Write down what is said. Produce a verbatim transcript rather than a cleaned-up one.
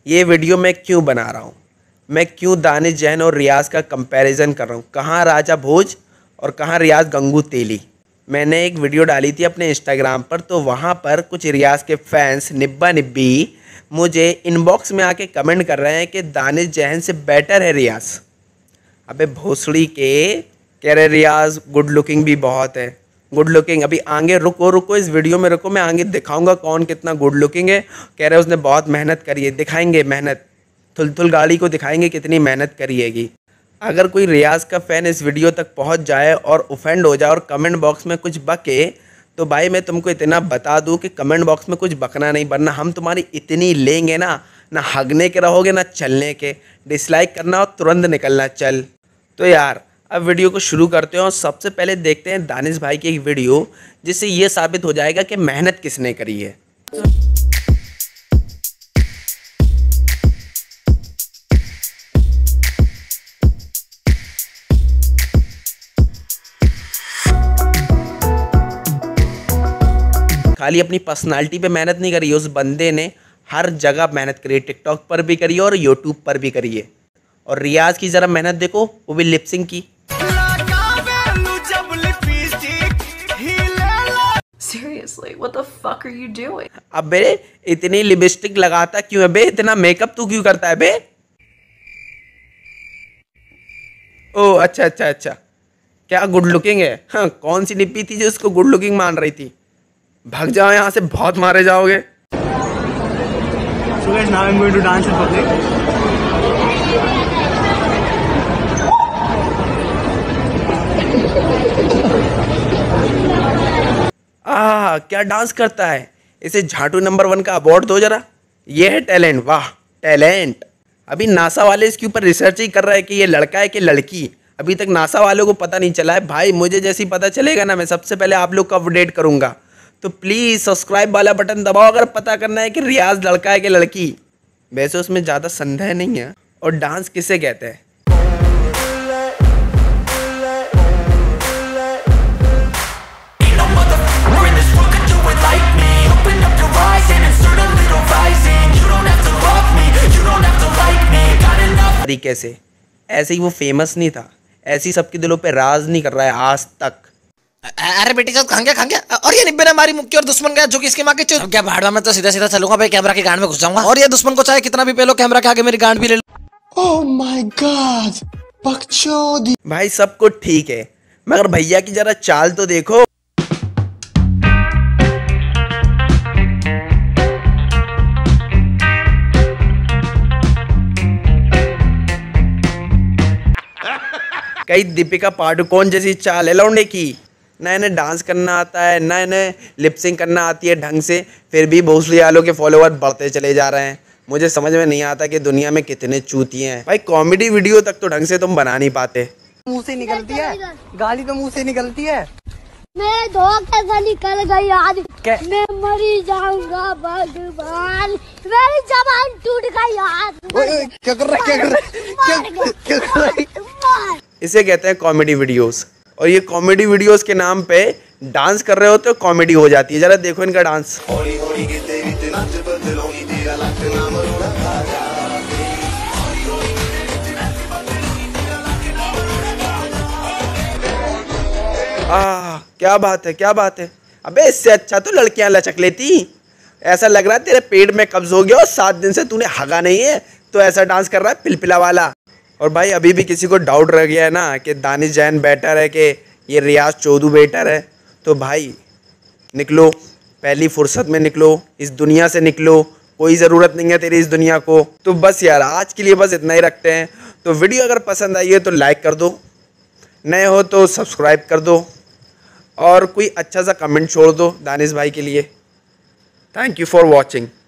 ये वीडियो मैं क्यों बना रहा हूँ, मैं क्यों दानिश जैन और रियाज का कंपैरिजन कर रहा हूँ, कहाँ राजा भोज और कहाँ रियाज गंगू तेली। मैंने एक वीडियो डाली थी अपने इंस्टाग्राम पर, तो वहाँ पर कुछ रियाज के फैंस निब्बा निब्बी मुझे इनबॉक्स में आके कमेंट कर रहे हैं कि दानिश जैन से बेटर है रियाज। अबे भोसड़ी के, कह रहे रियाज गुड लुकिंग भी बहुत है, गुड लुकिंग। अभी आगे रुको रुको इस वीडियो में रुको, मैं आगे दिखाऊंगा कौन कितना गुड लुकिंग है। कह रहे उसने बहुत मेहनत करी है, दिखाएंगे मेहनत, थुलथुल गाड़ी को दिखाएंगे कितनी मेहनत करी हैगी। अगर कोई रियाज का फ़ैन इस वीडियो तक पहुंच जाए और ऑफेंड हो जाए और कमेंट बॉक्स में कुछ बके, तो भाई मैं तुमको इतना बता दूं कि कमेंट बॉक्स में कुछ बकना नहीं, वरना हम तुम्हारी इतनी लेंगे ना, ना हगने के रहोगे ना चलने के। डिसलाइक करना और तुरंत निकलना चल। तो यार अब वीडियो को शुरू करते हैं और सबसे पहले देखते हैं दानिश भाई की एक वीडियो, जिससे ये साबित हो जाएगा कि मेहनत किसने करी है। खाली अपनी पर्सनालिटी पे मेहनत नहीं करी है, उस बंदे ने हर जगह मेहनत करी है, टिकटॉक पर भी करी है और यूट्यूब पर भी करी है। और रियाज की ज़रा मेहनत देखो, वो भी लिपसिंग की। Seriously, what the fuck are you doing? अबे इतनी लिपस्टिक लगाता क्यों है बे, इतना मेकअप तू क्यों करता है बे? ओ अच्छा अच्छा अच्छा, क्या गुड लुकिंग है? हाँ, कौन सी निप्पी थी जो इसको गुड लुकिंग मान रही थी? भाग जाओ यहाँ से, बहुत मारे जाओगे। So guys, now I'm going to dance in public. आह क्या डांस करता है, इसे झाटू नंबर वन का अवार्ड दो जरा। ये है टैलेंट, वाह टैलेंट। अभी नासा वाले इसके ऊपर रिसर्च ही कर रहे हैं कि ये लड़का है कि लड़की। अभी तक नासा वालों को पता नहीं चला है। भाई मुझे जैसे ही पता चलेगा ना, मैं सबसे पहले आप लोग को अपडेट करूंगा। तो प्लीज़ सब्सक्राइब वाला बटन दबाओ अगर पता करना है कि रियाज लड़का है कि लड़की। वैसे उसमें ज़्यादा संदेह नहीं है। और डांस किसे कहते हैं? तरीके से ऐसे ही वो फेमस नहीं था, ऐसे ही सबके दिलों पे राज नहीं कर रहा है आज तक। अरे बेटी साहब खा गया खा गया। और ये निब्बे ने हमारी मुक्की और दुश्मन गया जो कि इसकी माँ के चुप। क्या भाड़वा में तो सीधा सीधा चलूंगा भाई, कैमरा की गांड में घुस जाऊंगा। और ये दुश्मन को चाहे कितना भी पेलो, कैमरा के आगे मेरी गांड भी ले लो। ओह माय गॉड, बकचोदी। भाई सब कुछ ठीक है, मगर भैया की जरा चाल तो देखो। कई दीपिका पादुकोण जैसी चाल है लौंडे की। ना इन्हें डांस करना आता है, ना इन्हें लिपसिंग करना आती है ढंग से, फिर भी भोसड़ी वालों के फॉलोअर बढ़ते चले जा रहे हैं। मुझे समझ में नहीं आता कि दुनिया में कितने चूतिए हैं। भाई कॉमेडी वीडियो तक तो ढंग से तुम बना नहीं पाते। मुंह से निकलती है गाली, तो मुंह से निकलती है। मैं धोखे से निकल गई आज, मैं मरी जाऊंगा भगवान, मेरी जबान टूट गई आज। क्या कर रहा है, क्या कर रहा है, क्या कर रहा है? इसे कहते हैं कॉमेडी वीडियोस। और ये कॉमेडी वीडियोस के नाम पे डांस कर रहे होते हो, कॉमेडी हो जाती है। जरा देखो इनका डांस। आह क्या बात है, क्या बात है। अबे इससे अच्छा तो लड़कियां लचक लेती। ऐसा लग रहा है तेरे पेट में कब्ज हो गया और सात दिन से तूने हगा नहीं है, तो ऐसा डांस कर रहा है पिलपिला वाला। और भाई अभी भी किसी को डाउट रह गया है ना कि दानिश जैन बेटर है कि ये रियाज चौधू बेटर है, तो भाई निकलो, पहली फुर्सत में निकलो, इस दुनिया से निकलो। कोई ज़रूरत नहीं है तेरी इस दुनिया को। तो बस यार आज के लिए बस इतना ही रखते हैं। तो वीडियो अगर पसंद आई है तो लाइक कर दो, नए हो तो सब्सक्राइब कर दो, और कोई अच्छा सा कमेंट छोड़ दो दानिश भाई के लिए। Thank you for watching.